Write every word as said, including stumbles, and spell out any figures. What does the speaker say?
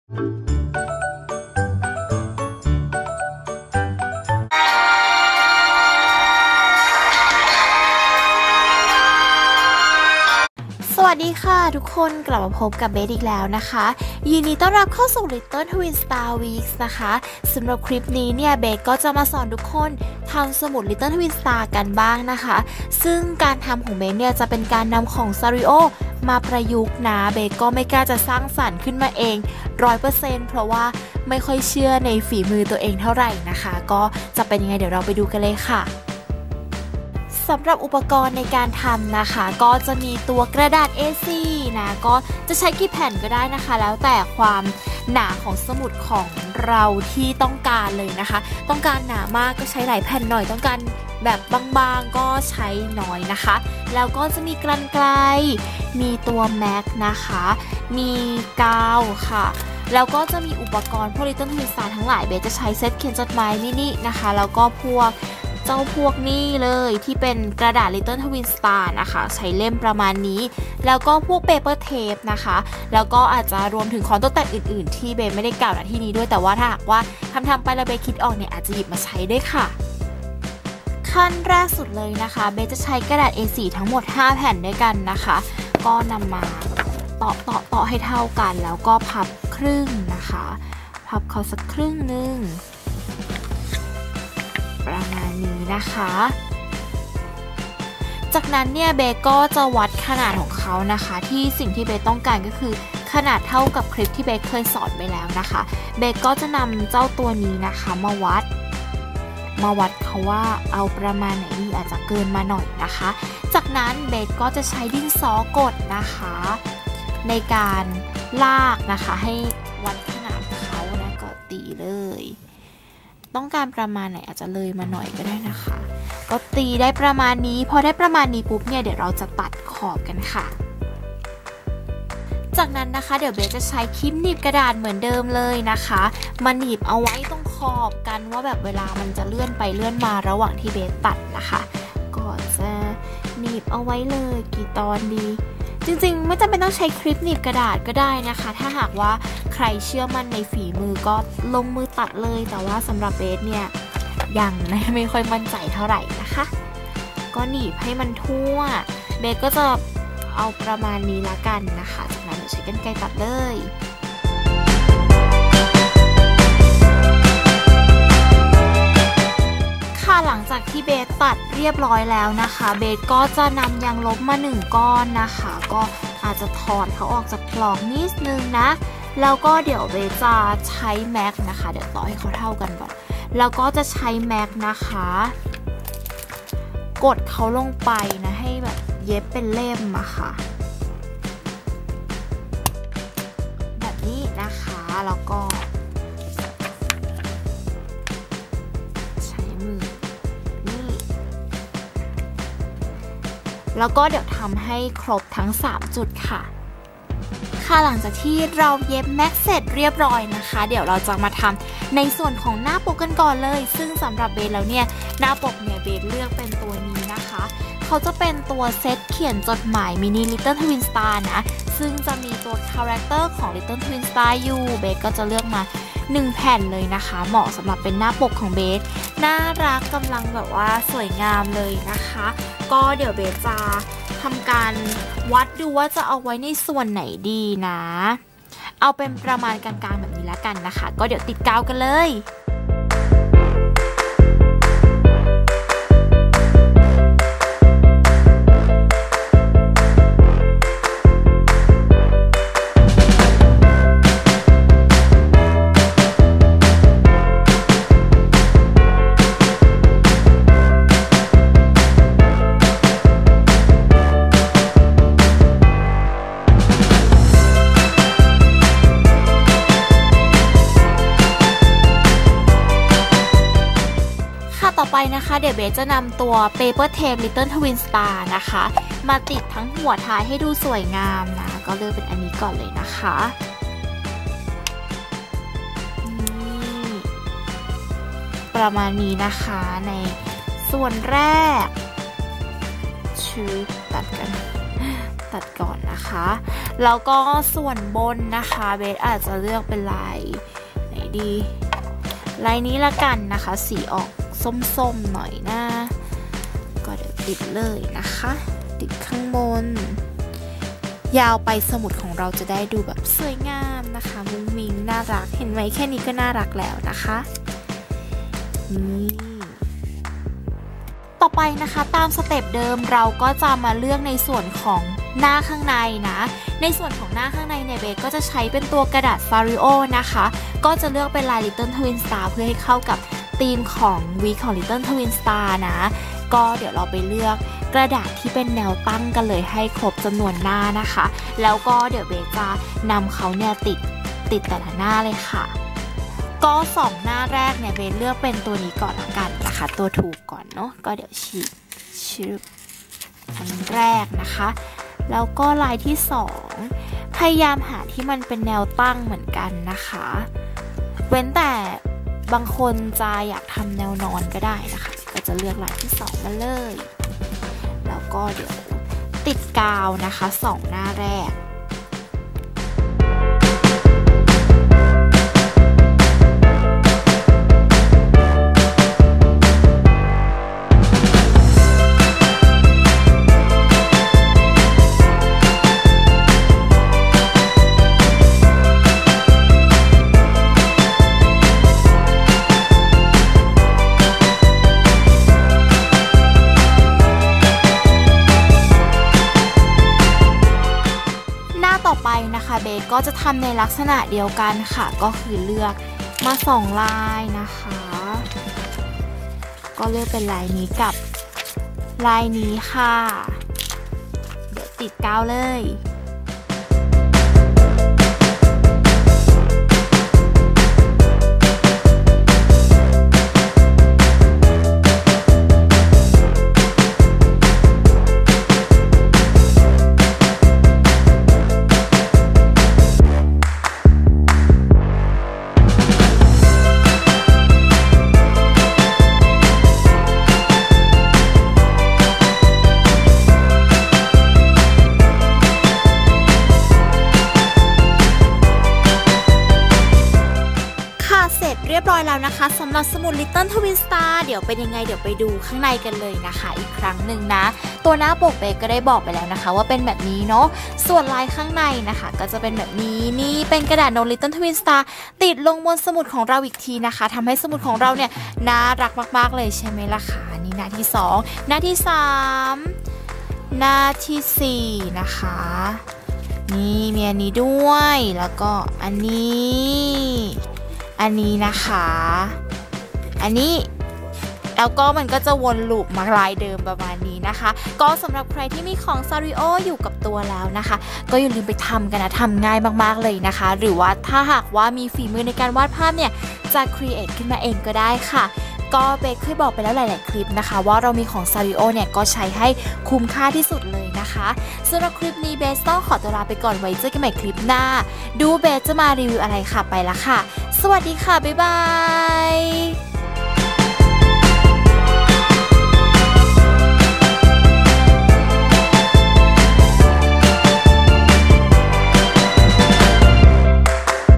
สวัสดีค่ะทุกคนกลับมาพบกับเบสอีกแล้วนะคะยินดีต้อนรับเข้าสู่ Little Twin Star Weeks นะคะสำหรับคลิปนี้เนี่ยเบสก็จะมาสอนทุกคนทำสมุด Little Twin Star กันบ้างนะคะซึ่งการทำของเบสเนี่ยจะเป็นการนำของ Sanrio มาประยุกต์นะเบสก็ไม่กล้าจะสร้างสรรค์ขึ้นมาเอง ร้อยเปอร์เซ็นต์ เพราะว่าไม่ค่อยเชื่อในฝีมือตัวเองเท่าไหร่นะคะก็จะเป็นยังไงเดี๋ยวเราไปดูกันเลยค่ะสำหรับอุปกรณ์ในการทำนะคะก็จะมีตัวกระดาษ เอ โฟร์ นะก็จะใช้กี่แผ่นก็ได้นะคะแล้วแต่ความหนาของสมุดของเราที่ต้องการเลยนะคะต้องการหนามากก็ใช้หลายแผ่นหน่อยต้องการแบบบางๆก็ใช้น้อยนะคะแล้วก็จะมีกรรไกรมีตัวแม็กนะคะมีกาวค่ะแล้วก็จะมีอุปกรณ์พวก Little Twin Star ทั้งหลายเบสจะใช้เซตเขียนจดหมายมินินะคะแล้วก็พวกเจ้าพวกนี้เลยที่เป็นกระดาษ Little Twin Star นะคะใช้เล่มประมาณนี้แล้วก็พวก Paper Tape นะคะแล้วก็อาจจะรวมถึงของตกแต่งอื่นๆที่เบสไม่ได้กล่าวณที่นี้ด้วยแต่ว่าถ้าหากว่าทำทำไปแล้วเบสคิดออกเนี่ยอาจจะหยิบมาใช้ได้ค่ะขั้นแรกสุดเลยนะคะเบสจะใช้กระดาษ เอ โฟร์ ทั้งหมดห้าแผ่นด้วยกันนะคะก็นำมาต่อต่อต่อให้เท่ากันแล้วก็พับครึ่งนะคะพับเขาสักครึ่งนึงประมาณนี้นะคะจากนั้นเนี่ยเบสก็จะวัดขนาดของเขานะคะที่สิ่งที่เบสต้องการก็คือขนาดเท่ากับคลิปที่เบสเคยสอนไปแล้วนะคะเบสก็จะนำเจ้าตัวนี้นะคะมาวัดมาวัดเขาว่าเอาประมาณไหนดีอาจจะเกินมาหน่อยนะคะจากนั้นเบสก็จะใช้ดินสอกดนะคะในการลากนะคะให้วัดขนาดเขานะก็ตีเลยต้องการประมาณไหนอาจจะเลยมาหน่อยก็ได้นะคะก็ตีได้ประมาณนี้พอได้ประมาณนี้ปุ๊บเนี่ยเดี๋ยวเราจะตัดขอบกันค่ะจากนั้นนะคะเดี๋ยวเบสจะใช้คลิปหนีบกระดาษเหมือนเดิมเลยนะคะมาหนีบเอาไว้ตรงขอบกันว่าแบบเวลามันจะเลื่อนไปเลื่อนมาระหว่างที่เบสตัดนะคะก็จะหนีบเอาไว้เลยกี่ตอนดีจริงๆไม่จำเป็นต้องใช้คลิปหนีบกระดาษก็ได้นะคะถ้าหากว่าใครเชื่อมั่นในฝีมือก็ลงมือตัดเลยแต่ว่าสำหรับเบสเนี่ยยังไม่ค่อยมั่นใจเท่าไหร่นะคะก็หนีบให้มันทั่วเบสก็จะเอาประมาณนี้ละกันนะคะจากนั้นเดี๋ยวใช้กรรไกรตัดเลยค่ะหลังจากที่เบสตัดเรียบร้อยแล้วนะคะเบสก็จะนำยางลบมาหนึ่งก้อนนะคะก็อาจจะถอดเขาออกจากปลอกนิดนึงนะแล้วก็เดี๋ยวเบสจะใช้แม็กนะคะเดี๋ยวต่อให้เขาเท่ากันก่อนแล้วก็จะใช้แม็กนะคะกดเขาลงไปนะให้แบบเย็บเป็นเล่มอะค่ะแบบนี้นะคะแล้วก็ใช้มือนี่แล้วก็เดี๋ยวทำให้ครบทั้งสามจุดค่ะค่ะหลังจากที่เราเย็บแม็กเสร็จเรียบร้อยนะคะเดี๋ยวเราจะมาทำในส่วนของหน้าปกกันก่อนเลยซึ่งสำหรับเบสแล้วเนี่ยหน้าปกเนี่ยเบสเลือกเป็นตัวนี้นะคะเขาจะเป็นตัวเซตเขียนจดหมายมินิ Little Twin Star นะซึ่งจะมีตัวคาแรคเตอร์ของ Little Twin Star อยู่เบสก็จะเลือกมาหนึ่งแผ่นเลยนะคะเหมาะสำหรับเป็นหน้าปกของเบสน่ารักกำลังแบบว่าสวยงามเลยนะคะก็เดี๋ยวเบสจะทำการวัดดูว่าจะเอาไว้ในส่วนไหนดีนะเอาเป็นประมาณกลางๆแบบนี้แล้วกันนะคะก็เดี๋ยวติดกาวกันเลยต่อไปนะคะเดี๋ยวเบสจะนำตัว Paper Tape Little Twin Star นะคะมาติดทั้งหัวท้ายให้ดูสวยงามนะก็เลือกเป็นอันนี้ก่อนเลยนะคะนี่ประมาณนี้นะคะในส่วนแรกชื่อตัดกันตัดก่อนนะคะแล้วก็ส่วนบนนะคะเบสอาจจะเลือกเป็นลายไหนดีลายนี้ละกันนะคะสีออกส้มๆหน่อยนะก็เดี๋ยวติดเลยนะคะติดข้างบนยาวไปสมุดของเราจะได้ดูแบบสวยงามนะคะมุ้งมิ้งน่ารักเห็นไหมแค่นี้ก็น่ารักแล้วนะคะนี่ต่อไปนะคะตามสเต็ปเดิมเราก็จะมาเลือกในส่วนของหน้าข้างในนะในส่วนของหน้าข้างในเนี่ยเบสก็จะใช้เป็นตัวกระดาษซาริโอนะคะก็จะเลือกเป็นลาย Little Twin Star เพื่อให้เข้ากับธีมของวีของ Little Twin Star นะก็เดี๋ยวเราไปเลือกกระดาษที่เป็นแนวตั้งกันเลยให้ครบจำนวนหน้านะคะแล้วก็เดี๋ยวเบสจะนำเขาเนี่ยติดติดแต่ละหน้าเลยค่ะก็สองหน้าแรกเนี่ยเบสเลือกเป็นตัวนี้ก่อนละกันนะคะตัวถูกก่อนเนาะก็เดี๋ยวฉีกชื่ออันแรกนะคะแล้วก็ลายที่สองพยายามหาที่มันเป็นแนวตั้งเหมือนกันนะคะเว้นแต่บางคนจะอยากทำแนวนอนก็ได้นะคะก็จะเลือกลายที่สองมาเลยแล้วก็เดี๋ยวติดกาวนะคะสองหน้าแรกต่อไปนะคะเบสก็จะทำในลักษณะเดียวกันค่ะก็คือเลือกมาสองลายนะคะก็เลือกเป็นลายนี้กับลายนี้ค่ะเดี๋ยวติดกาวเลยเรียบร้อยแล้วนะคะสำหรับสมุด Little Twin Star เดี๋ยวเป็นยังไงเดี๋ยวไปดูข้างในกันเลยนะคะอีกครั้งหนึ่งนะตัวหน้าปกเบสก็ได้บอกไปแล้วนะคะว่าเป็นแบบนี้เนาะส่วนลายข้างในนะคะก็จะเป็นแบบนี้นี่เป็นกระดาษโน้ต Little Twin Star ติดลงบนสมุดของเราอีกทีนะคะทำให้สมุดของเราเนี่ยน่ารักมากๆเลยใช่ไหมล่ะคะนี่หน้าที่สองหน้าที่สามหน้าที่สี่นะคะนี่มีอันนี้ด้วยแล้วก็อันนี้อันนี้นะคะอันนี้แล้วก็มันก็จะวนลูปมาลายเดิมประมาณนี้นะคะก็สำหรับใครที่มีของซาริโออยู่กับตัวแล้วนะคะก็อย่าลืมไปทำกันนะทำง่ายมากๆเลยนะคะหรือว่าถ้าหากว่ามีฝีมือในการวาดภาพเนี่ยจะครีเอทขึ้นมาเองก็ได้ค่ะก็เบสเคยบอกไปแล้วหลายๆคลิปนะคะว่าเรามีของซาริโอเนี่ยก็ใช้ให้คุ้มค่าที่สุดเลยนะคะสำหรับคลิปนี้เบสต้องขอตัวลาไปก่อนไว้เจอกันใหม่คลิปหน้าดูเบสจะมารีวิวอะไรค่ะไปละค่ะสวัสดีค่ะบ๊ายบาย